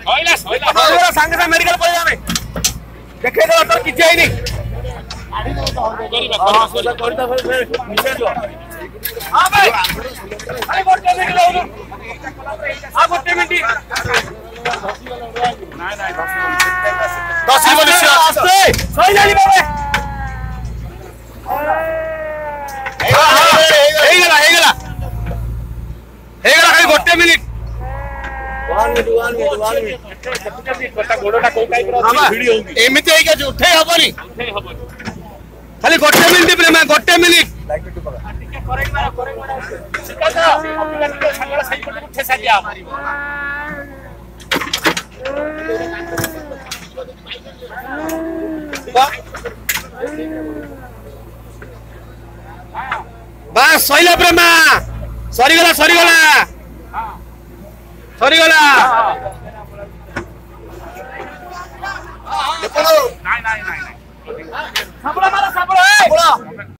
ସାଙ୍ଗେ ସାଙ୍ଗେ ମେଡିକାଲ ପଳେଇବା ଆମେ ଦେଖେଇଦେବା ତୋର କିଛି ହେଇନି गोटे मिनिट एमती उठे हबनी खाली गोटे मिनिट प्रेमा गोटे मिनिट बस सैला प्रेमा सरीगला सरीगला सरीगला देखो नहीं